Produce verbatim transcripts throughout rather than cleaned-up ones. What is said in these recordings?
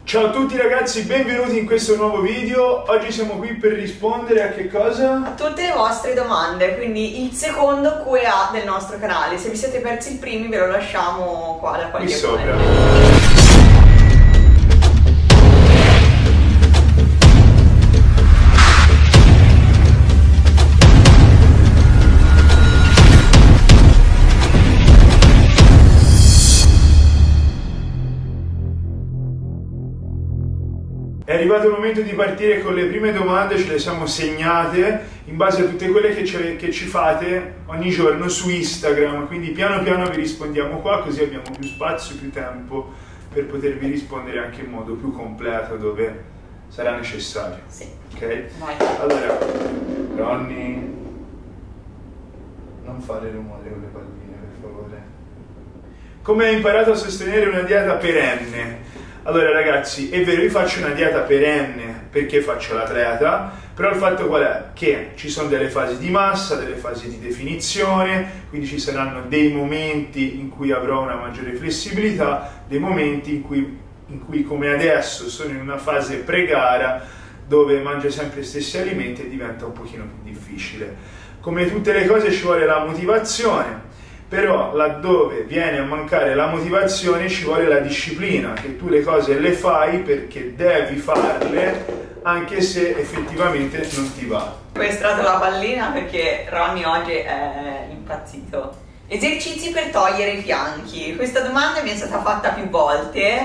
Ciao a tutti ragazzi, benvenuti in questo nuovo video. Oggi siamo qui per rispondere a che cosa? A tutte le vostre domande, quindi il secondo Q e A del nostro canale. Se vi siete persi il primo ve lo lasciamo qua da qualche qui sopra. parte. È arrivato il momento di partire con le prime domande, ce le siamo segnate in base a tutte quelle che ci, che ci fate ogni giorno su Instagram, quindi piano piano vi rispondiamo qua, così abbiamo più spazio, più tempo per potervi rispondere anche in modo più completo dove sarà necessario. Sì. Ok? Vai. Allora, Ronny, non fare rumore con le palline per favore. Come hai imparato a sostenere una dieta perenne? Allora ragazzi, è vero, io faccio una dieta perenne perché faccio l'atleta, però il fatto qual è? Che ci sono delle fasi di massa, delle fasi di definizione, quindi ci saranno dei momenti in cui avrò una maggiore flessibilità, dei momenti in cui, in cui come adesso sono in una fase pre-gara dove mangio sempre gli stessi alimenti e diventa un pochino più difficile. Come tutte le cose ci vuole la motivazione. Però laddove viene a mancare la motivazione ci vuole la disciplina, che tu le cose le fai perché devi farle anche se effettivamente non ti va. Ho estratto la pallina perché Ronny oggi è impazzito. Esercizi per togliere i fianchi. Questa domanda mi è stata fatta più volte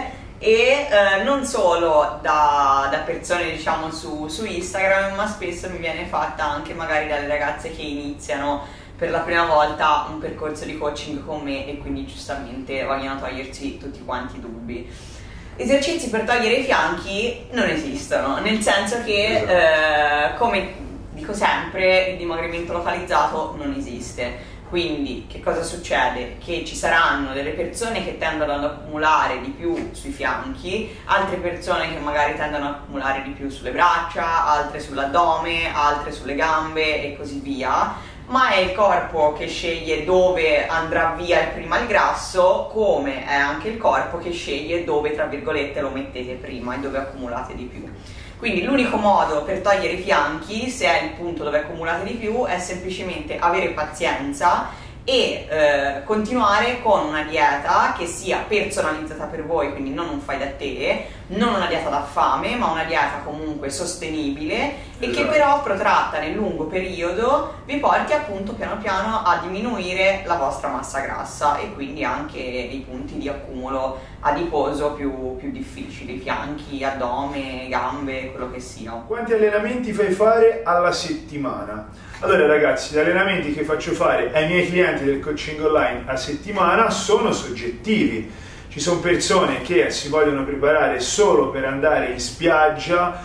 e eh, non solo da, da persone diciamo su, su Instagram, ma spesso mi viene fatta anche magari dalle ragazze che iniziano per la prima volta un percorso di coaching con me e quindi giustamente vogliono togliersi tutti quanti i dubbi. Esercizi per togliere i fianchi non esistono, nel senso che eh, come dico sempre il dimagrimento localizzato non esiste. Quindi che cosa succede? Che ci saranno delle persone che tendono ad accumulare di più sui fianchi, altre persone che magari tendono ad accumulare di più sulle braccia, altre sull'addome, altre sulle gambe e così via. Ma è il corpo che sceglie dove andrà via il prima il grasso, come è anche il corpo che sceglie dove, tra virgolette, lo mettete prima e dove accumulate di più. Quindi l'unico modo per togliere i fianchi, se è il punto dove accumulate di più, è semplicemente avere pazienza e eh, continuare con una dieta che sia personalizzata per voi, quindi non un fai da te, non una dieta da fame, ma una dieta comunque sostenibile e che però protratta nel lungo periodo vi porti appunto piano piano a diminuire la vostra massa grassa e quindi anche i punti di accumulo adiposo più, più difficili, fianchi, addome, gambe, quello che sia. Quanti allenamenti fai fare alla settimana? Allora ragazzi, gli allenamenti che faccio fare ai miei clienti del coaching online a settimana sono soggettivi. Ci sono persone che si vogliono preparare solo per andare in spiaggia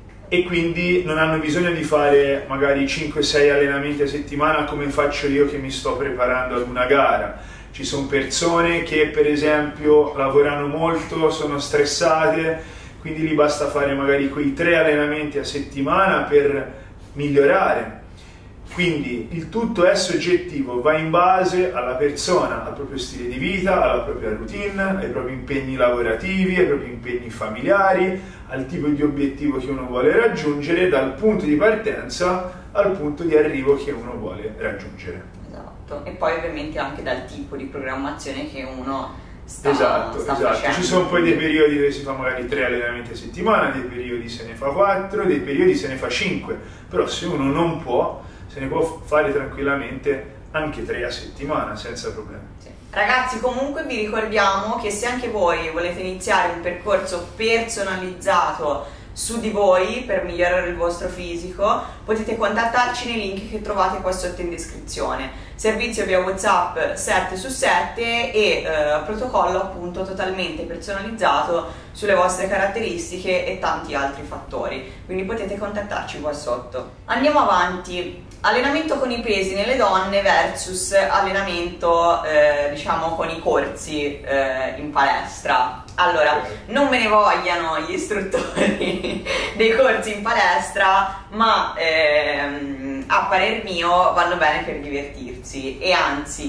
e quindi non hanno bisogno di fare magari cinque sei allenamenti a settimana come faccio io che mi sto preparando ad una gara. Ci sono persone che per esempio lavorano molto, sono stressate, quindi gli basta fare magari quei tre allenamenti a settimana per migliorare. Quindi il tutto è soggettivo, va in base alla persona, al proprio stile di vita, alla propria routine, ai propri impegni lavorativi, ai propri impegni familiari, al tipo di obiettivo che uno vuole raggiungere, dal punto di partenza al punto di arrivo che uno vuole raggiungere. Esatto, e poi ovviamente anche dal tipo di programmazione che uno sta, esatto, sta esatto. facendo. Ci sono poi dei periodi dove si fa magari tre allenamenti a settimana, dei periodi se ne fa quattro, dei periodi se ne fa cinque, però se uno non può, se ne può fare tranquillamente anche tre a settimana senza problemi. Sì. Ragazzi, comunque vi ricordiamo che se anche voi volete iniziare un percorso personalizzato su di voi per migliorare il vostro fisico, potete contattarci nei link che trovate qua sotto in descrizione. Servizio via WhatsApp sette su sette e eh, protocollo appunto totalmente personalizzato sulle vostre caratteristiche e tanti altri fattori, quindi potete contattarci qua sotto. Andiamo avanti. Allenamento con i pesi nelle donne versus allenamento eh, diciamo con i corsi eh, in palestra. Allora, non me ne vogliano gli istruttori dei corsi in palestra, ma ehm, a parer mio vanno bene per divertirsi e anzi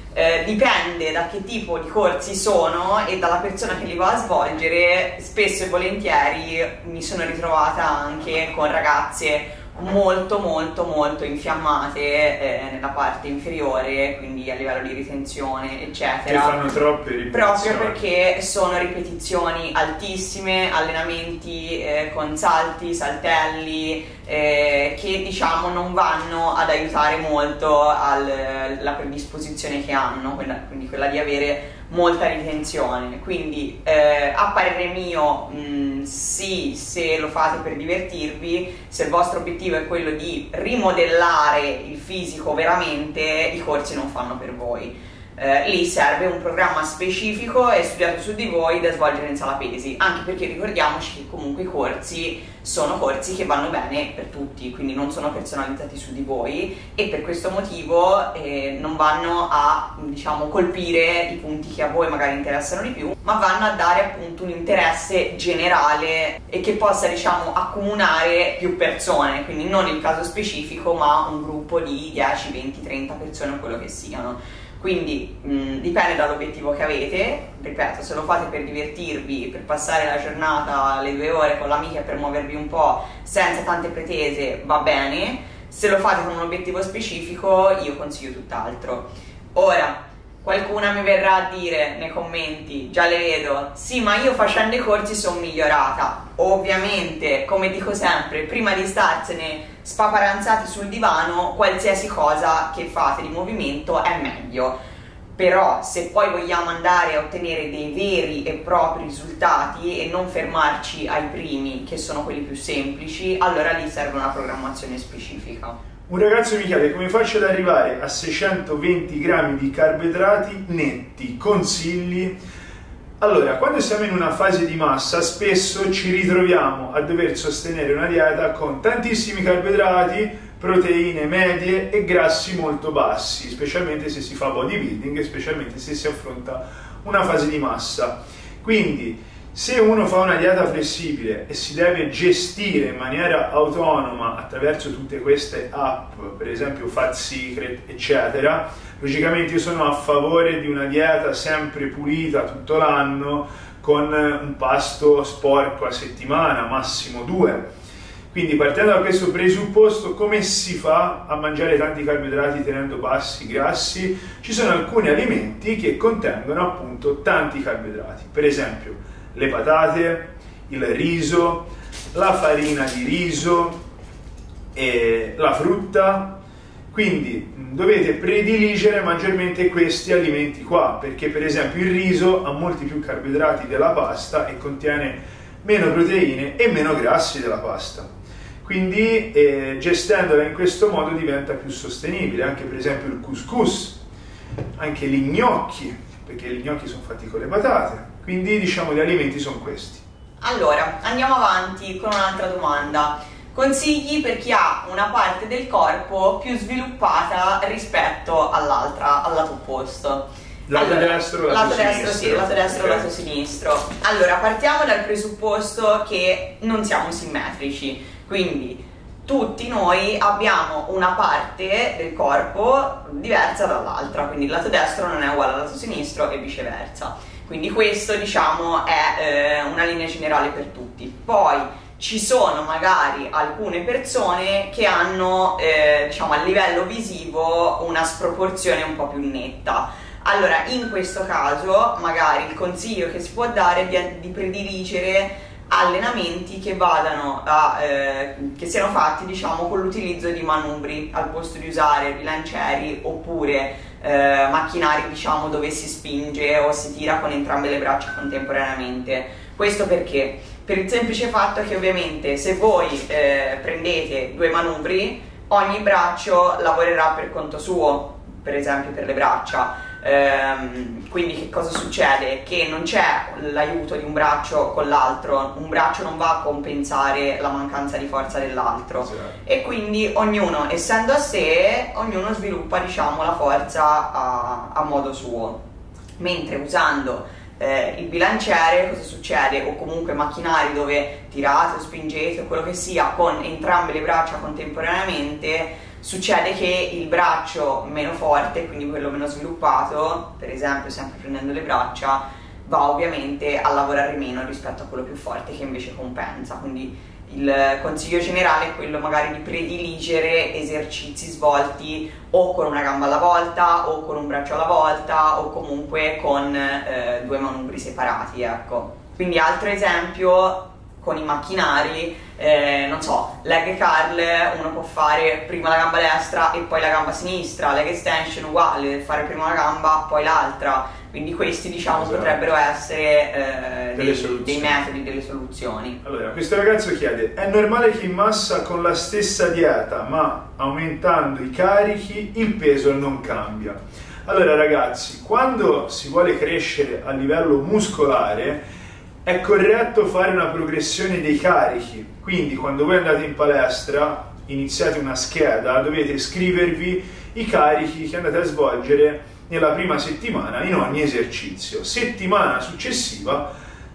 Eh, dipende da che tipo di corsi sono e dalla persona che li va a svolgere. Spesso e volentieri mi sono ritrovata anche con ragazze molto molto molto infiammate eh, nella parte inferiore, quindi a livello di ritenzione eccetera, che fanno troppe ripetizioni, proprio perché sono ripetizioni altissime, allenamenti eh, con salti, saltelli eh, che diciamo non vanno ad aiutare molto alla predisposizione che hanno, quella, quindi quella di avere molta ritenzione. Quindi eh, a parere mio mh, sì, se lo fate per divertirvi, se il vostro obiettivo è quello di rimodellare il fisico veramente, i corsi non fanno per voi. Eh, lì serve un programma specifico e studiato su di voi da svolgere in sala pesi, anche perché ricordiamoci che comunque i corsi sono corsi che vanno bene per tutti, quindi non sono personalizzati su di voi e per questo motivo eh, non vanno a, diciamo, colpire i punti che a voi magari interessano di più, ma vanno a dare appunto un interesse generale e che possa, diciamo, accomunare più persone, quindi non il caso specifico ma un gruppo di dieci, venti, trenta persone o quello che siano. Quindi mh, dipende dall'obiettivo che avete. Ripeto, se lo fate per divertirvi, per passare la giornata, le due ore con l'amica, per muovervi un po' senza tante pretese, va bene. Se lo fate con un obiettivo specifico, io consiglio tutt'altro. Ora, qualcuna mi verrà a dire nei commenti, già le vedo, sì, ma io facendo i corsi sono migliorata. Ovviamente, come dico sempre, prima di starsene spaparanzati sul divano, qualsiasi cosa che fate di movimento è meglio. Però se poi vogliamo andare a ottenere dei veri e propri risultati e non fermarci ai primi, che sono quelli più semplici, allora lì serve una programmazione specifica. Un ragazzo mi chiede come faccio ad arrivare a seicentoventi grammi di carboidrati netti, consigli? Allora, quando siamo in una fase di massa, spesso ci ritroviamo a dover sostenere una dieta con tantissimi carboidrati, proteine medie e grassi molto bassi, specialmente se si fa bodybuilding e specialmente se si affronta una fase di massa. Quindi, se uno fa una dieta flessibile e si deve gestire in maniera autonoma attraverso tutte queste app, per esempio Fat Secret, eccetera, logicamente io sono a favore di una dieta sempre pulita tutto l'anno, con un pasto sporco a settimana, massimo due. Quindi partendo da questo presupposto, come si fa a mangiare tanti carboidrati tenendo bassi i grassi? Ci sono alcuni alimenti che contengono appunto tanti carboidrati, per esempio le patate, il riso, la farina di riso, e la frutta. Quindi dovete prediligere maggiormente questi alimenti qua, perché per esempio il riso ha molti più carboidrati della pasta e contiene meno proteine e meno grassi della pasta. Quindi eh, gestendola in questo modo diventa più sostenibile. Anche per esempio il couscous, anche gli gnocchi, perché gli gnocchi sono fatti con le patate. Quindi diciamo gli alimenti sono questi. Allora, andiamo avanti con un'altra domanda. Consigli per chi ha una parte del corpo più sviluppata rispetto all'altra, al lato opposto. Lato allora, destro, lato, lato sinistro. destro, sì, lato destro, okay. lato sinistro. Allora, partiamo dal presupposto che non siamo simmetrici, quindi tutti noi abbiamo una parte del corpo diversa dall'altra, quindi il lato destro non è uguale al lato sinistro e viceversa. Quindi questo, diciamo, è eh, una linea generale per tutti. Poi ci sono magari alcune persone che hanno, eh, diciamo, a livello visivo una sproporzione un po' più netta. Allora, in questo caso, magari il consiglio che si può dare è di, di prediligere allenamenti che vadano a, eh, che siano fatti, diciamo, con l'utilizzo di manubri al posto di usare bilancieri oppure eh, macchinari, diciamo, dove si spinge o si tira con entrambe le braccia contemporaneamente. Questo perché? Per il semplice fatto che ovviamente se voi eh, prendete due manubri, ogni braccio lavorerà per conto suo, per esempio per le braccia. Ehm, quindi che cosa succede? Che non c'è l'aiuto di un braccio con l'altro, un braccio non va a compensare la mancanza di forza dell'altro, sì. E quindi ognuno, essendo a sé, ognuno sviluppa, diciamo, la forza a, a modo suo, mentre usando eh, il bilanciere cosa succede? O comunque macchinari dove tirate o spingete o quello che sia con entrambe le braccia contemporaneamente, succede che il braccio meno forte, quindi quello meno sviluppato, per esempio sempre prendendo le braccia, va ovviamente a lavorare meno rispetto a quello più forte che invece compensa. Quindi il consiglio generale è quello magari di prediligere esercizi svolti o con una gamba alla volta o con un braccio alla volta o comunque con eh, due manubri separati, ecco. Quindi altro esempio con i macchinari, eh, non so, leg curl, uno può fare prima la gamba destra e poi la gamba sinistra, leg extension uguale, fare prima una gamba poi l'altra. Quindi questi, diciamo, esatto, potrebbero essere eh, dei, dei metodi, delle soluzioni. Allora, questo ragazzo chiede: è normale che in massa con la stessa dieta, ma aumentando i carichi, il peso non cambia? Allora ragazzi, quando si vuole crescere a livello muscolare, è corretto fare una progressione dei carichi. Quindi quando voi andate in palestra, iniziate una scheda, dovete scrivervi i carichi che andate a svolgere nella prima settimana in ogni esercizio. Settimana successiva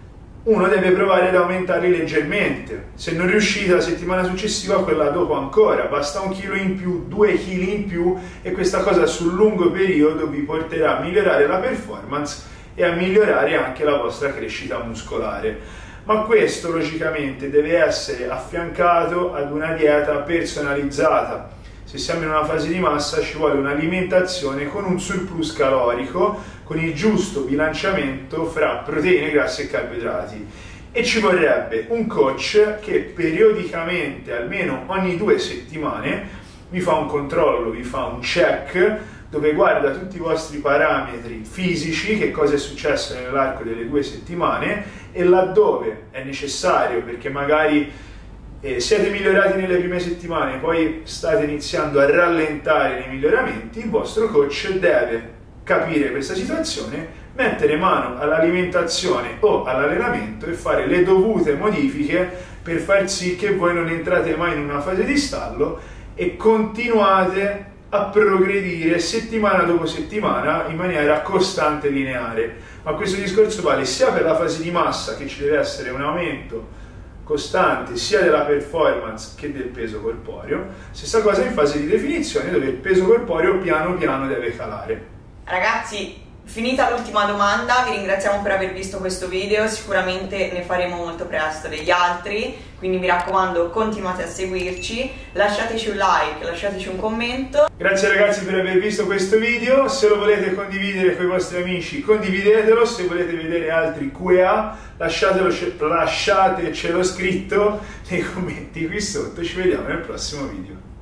uno deve provare ad aumentarli leggermente. Se non riuscite la settimana successiva, quella dopo ancora. Basta un chilo in più, due chili in più, e questa cosa sul lungo periodo vi porterà a migliorare la performance e a migliorare anche la vostra crescita muscolare. Ma questo logicamente deve essere affiancato ad una dieta personalizzata. Se siamo in una fase di massa ci vuole un'alimentazione con un surplus calorico, con il giusto bilanciamento fra proteine, grassi e carboidrati, e ci vorrebbe un coach che periodicamente, almeno ogni due settimane, vi fa un controllo, vi fa un check dove guarda tutti i vostri parametri fisici, che cosa è successo nell'arco delle due settimane, e laddove è necessario, perché magari Eh, siete migliorati nelle prime settimane, poi state iniziando a rallentare nei miglioramenti, il vostro coach deve capire questa situazione, mettere mano all'alimentazione o all'allenamento e fare le dovute modifiche per far sì che voi non entrate mai in una fase di stallo e continuate a progredire settimana dopo settimana in maniera costante e lineare. Ma questo discorso vale sia per la fase di massa, che ci deve essere un aumento costante sia della performance che del peso corporeo, stessa cosa in fase di definizione, dove il peso corporeo piano piano deve calare. Ragazzi, finita l'ultima domanda, vi ringraziamo per aver visto questo video, sicuramente ne faremo molto presto degli altri, quindi mi raccomando continuate a seguirci, lasciateci un like, lasciateci un commento. Grazie ragazzi per aver visto questo video, se lo volete condividere con i vostri amici condividetelo, se volete vedere altri Q e A lasciatelo, lasciatecelo scritto nei commenti qui sotto, ci vediamo nel prossimo video.